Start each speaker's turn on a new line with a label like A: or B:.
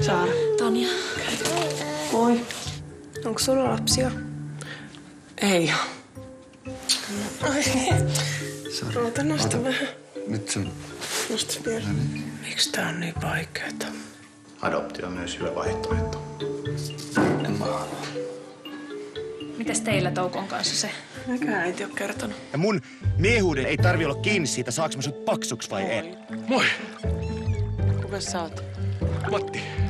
A: Saara.
B: Tanja.
A: Moi. Onko sulla lapsia?
C: Ei.
A: Roota, nosta vähän.
D: Nyt se...
A: Nosta vielä.
C: Miksi tää on niin vaikeeta?
D: Adoptio on myös hyvä vaihtoehto. En mä halua.
B: Mites teillä Toukon kanssa se?
A: Mäkään äiti ole kertonut.
E: Ja mun miehuuden ei tarvi olla kiinni siitä, saaks mä sut paksuks vai en.
C: Moi! Kuka sä oot?
E: Matti.